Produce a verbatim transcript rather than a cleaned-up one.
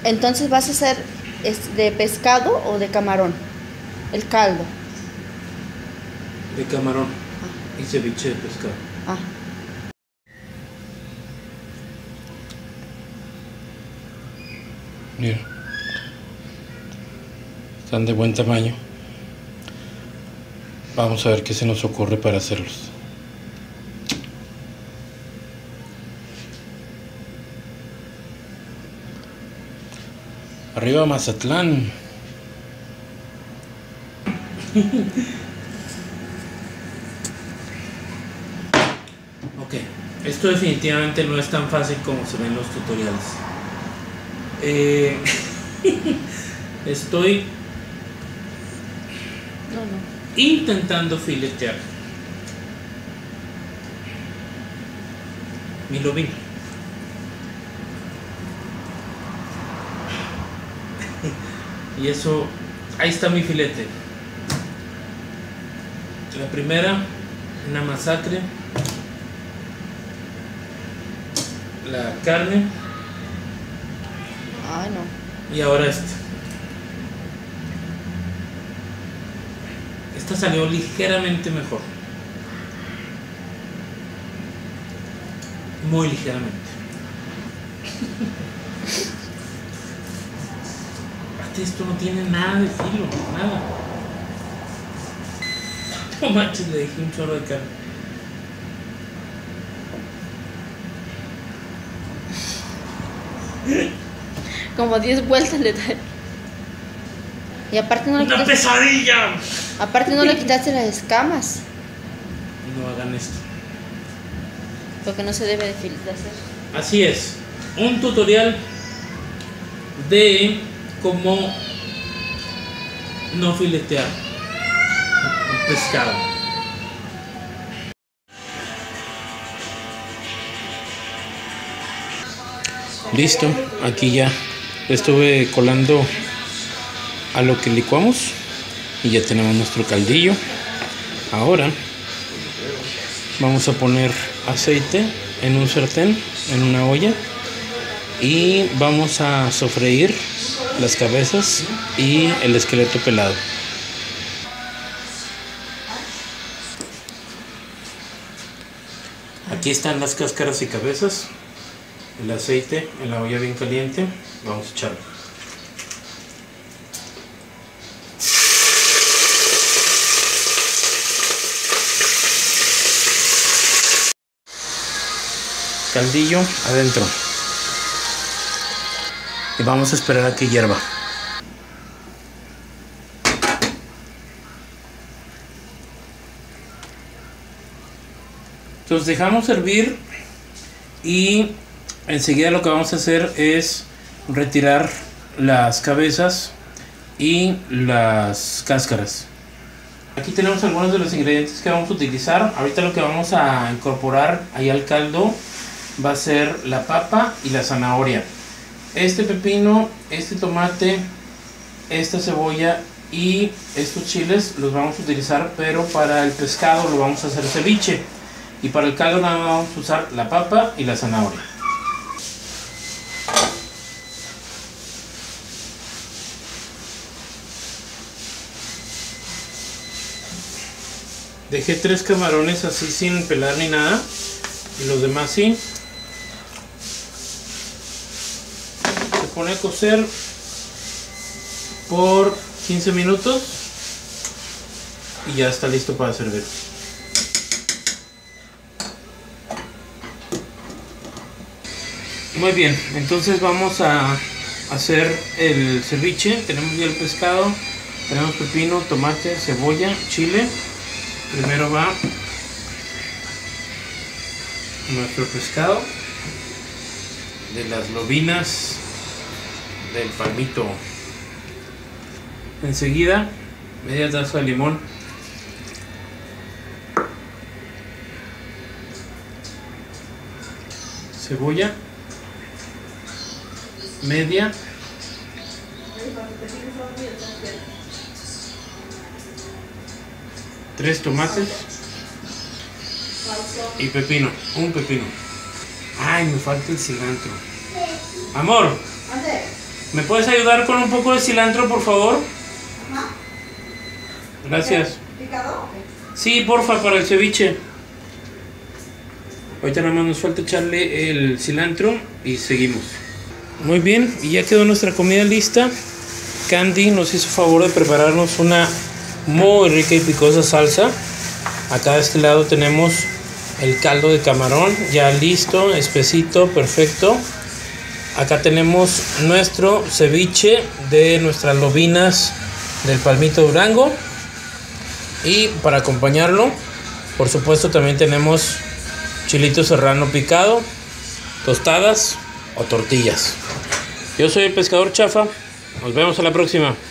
Entonces vas a hacer de pescado o de camarón, el caldo. De camarón ah. y ceviche de pescado. Ah. Mira, están de buen tamaño. Vamos a ver qué se nos ocurre para hacerlos. Arriba Mazatlán. Ok, esto definitivamente no es tan fácil como se ven en los tutoriales. Eh, estoy no, no. intentando filetear mi lobina. Y eso, ahí está mi filete. La primera, una masacre. La carne. Ay, no. Y ahora este. Esta salió ligeramente mejor. Muy ligeramente. Esto no tiene nada de filo, nada. No manches, le dejé un chorro de carne. Como diez vueltas le da. Y aparte no le ¡una quitaste, pesadilla! aparte no le quitaste las escamas. No hagan esto. Porque no se debe de hacer. Así es. Un tutorial de cómo no filetear un pescado. Listo, aquí ya estuve colando a lo que licuamos y ya tenemos nuestro caldillo. Ahora vamos a poner aceite en un sartén, en una olla, y vamos a sofreír las cabezas y el esqueleto pelado. Aquí están las cáscaras y cabezas, el aceite en la olla bien caliente. Vamos a echarlo. Caldillo adentro. Y vamos a esperar a que hierva. Entonces dejamos hervir y enseguida lo que vamos a hacer es retirar las cabezas y las cáscaras. Aquí tenemos algunos de los ingredientes que vamos a utilizar. Ahorita lo que vamos a incorporar ahí al caldo va a ser la papa y la zanahoria. Este pepino, este tomate, esta cebolla y estos chiles los vamos a utilizar, pero para el pescado lo vamos a hacer ceviche, y para el caldo nada más vamos a usar la papa y la zanahoria. Dejé tres camarones así sin pelar ni nada, y los demás sí. Se pone a cocer por quince minutos y ya está listo para servir. Muy bien, entonces vamos a hacer el ceviche. Tenemos ya el pescado, tenemos pepino, tomate, cebolla, chile. Primero va nuestro pescado de las lobinas del palmito. Enseguida media taza de limón, cebolla media, tres tomates y pepino, un pepino. Ay, me falta el cilantro. Amor, ¿Me puedes ayudar con un poco de cilantro, por favor? Ajá. Gracias. ¿Picado? Sí, porfa, para el ceviche. Ahorita nada más nos falta echarle el cilantro y seguimos. Muy bien, y ya quedó nuestra comida lista. Candy nos hizo favor de prepararnos una muy rica y picosa salsa. Acá de este lado tenemos el caldo de camarón ya listo, espesito, perfecto. Acá tenemos nuestro ceviche de nuestras lobinas del Palmito Durango. Y para acompañarlo, por supuesto, también tenemos chilito serrano picado, tostadas o tortillas. Yo soy el pescador Chafa. Nos vemos a la próxima.